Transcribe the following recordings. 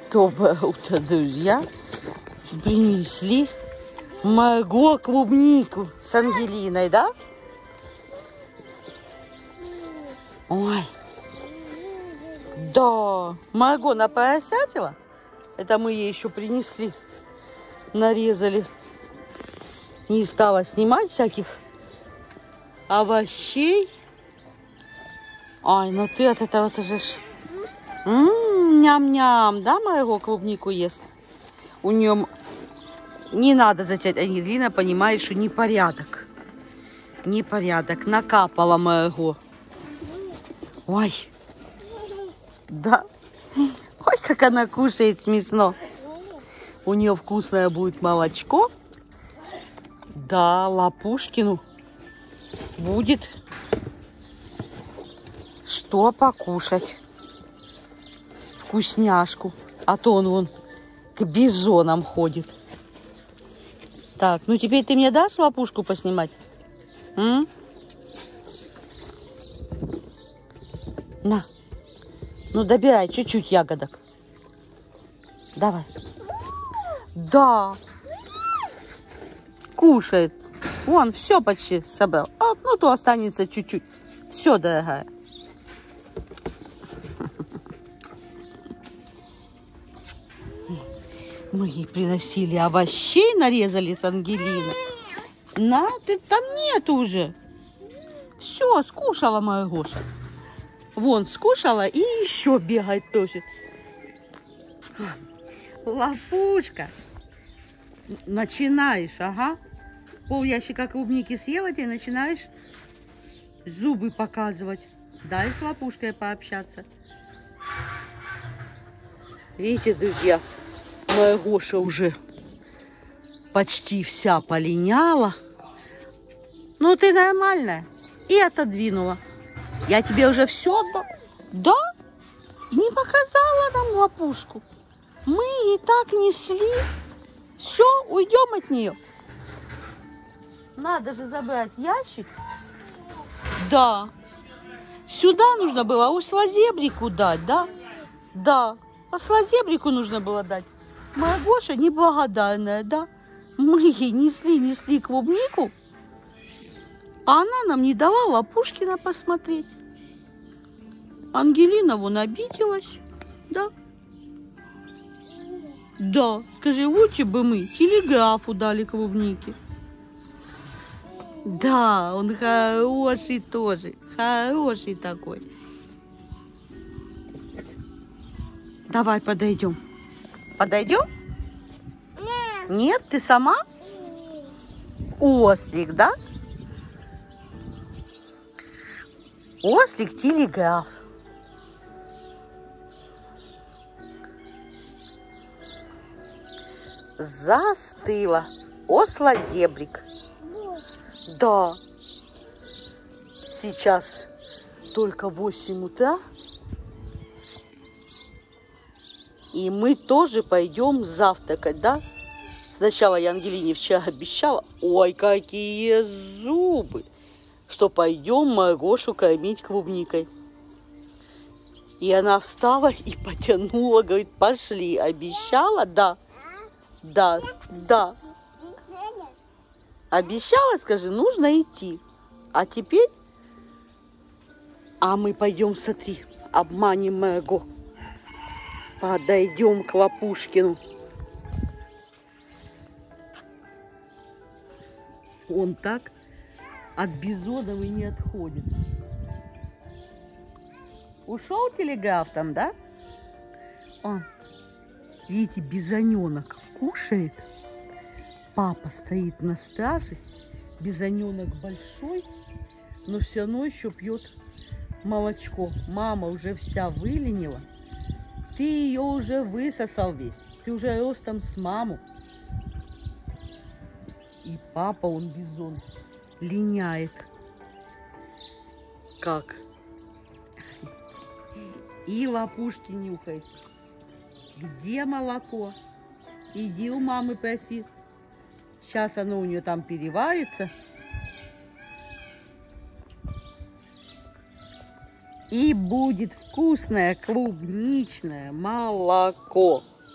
Доброе утро, друзья. Принесли Марго клубнику с Ангелиной, да? Ой. Да. Марго напоросятила. Это мы ей еще принесли. Нарезали. Не стала снимать всяких овощей. Ай, ну ты от этого тоже ж... Ням-ням, да, Марго клубнику ест? У нее не надо затять. Ангелина понимает, что непорядок. Непорядок. Накапала Марго. Ой. Да. Ой, как она кушает смешно. У нее вкусное будет молочко. Да, Лапушкину будет что покушать. Вкусняшку. А то он вон к бизонам ходит. Так, ну теперь ты мне дашь Лапушку поснимать? На. Ну добирай чуть-чуть ягодок. Давай. Да. Кушает. Вон, все почти собрал. А, ну то останется чуть-чуть. Все, дорогая. Мы ей приносили овощей, нарезали с Ангелиной. На, ты там нет уже. Все, скушала Маргоша. Вон, скушала и еще бегает, просит. Лапушка. Начинаешь, ага. Пол ящика клубники съела, ты начинаешь зубы показывать. Дай с Лапушкой пообщаться. Видите, друзья, Маргоша уже почти вся полиняла. Ну, ты нормальная. И отодвинула. Я тебе уже все отдал. Да? Не показала нам Лапушку. Мы и так несли. Все, уйдем от нее. Надо же забрать ящик. Да. Сюда нужно было ослозебрику дать, да? Да. Ослозебрику нужно было дать. Маргоша неблагодарная, да? Мы ей несли клубнику, а она нам не дала Лапушкина посмотреть. Ангелина вон обиделась, да? Да, скажи, лучше бы мы телеграфу дали клубники. Да, он хороший тоже, хороший такой. Давай подойдем. Подойдем? Нет. Нет, ты сама? Ослик, да? Ослик телеграф. Застыла. Ослозебрик. Да. Сейчас только 8 утра. И мы тоже пойдем завтракать, да? Сначала я Ангелине вчера обещала. Ой, какие зубы! Что пойдем Маргошу кормить клубникой. И она встала и потянула, говорит, пошли. Обещала? Да. Да, да. Обещала, скажи, нужно идти. А теперь... А мы пойдем, смотри, обманем Марго. Подойдем к Лапушкину. Он так от бизонов и не отходит. Ушел телеграф там, да? Он, видите, бизоненок кушает. Папа стоит на страже. Бизоненок большой, но все равно еще пьет молочко. Мама уже вся выленила. Ты ее уже высосал весь. Ты уже ростом с маму. И папа, он бизон, линяет. Как? И Лапушки нюхает. Где молоко? Иди у мамы проси. Сейчас оно у нее там переварится. И будет вкусное клубничное молоко.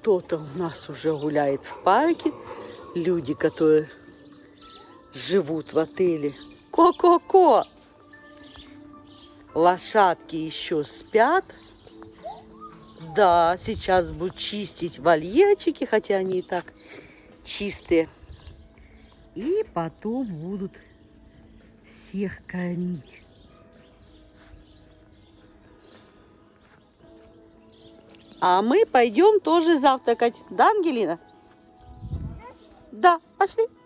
кто-то у нас уже гуляет в парке. Люди, которые живут в отеле. Ко-ко-ко! Лошадки еще спят. Да, сейчас будут чистить вольерчики, хотя они и так чистые. И потом будут всех кормить. А мы пойдем тоже завтракать. Да, Ангелина? Да, пошли.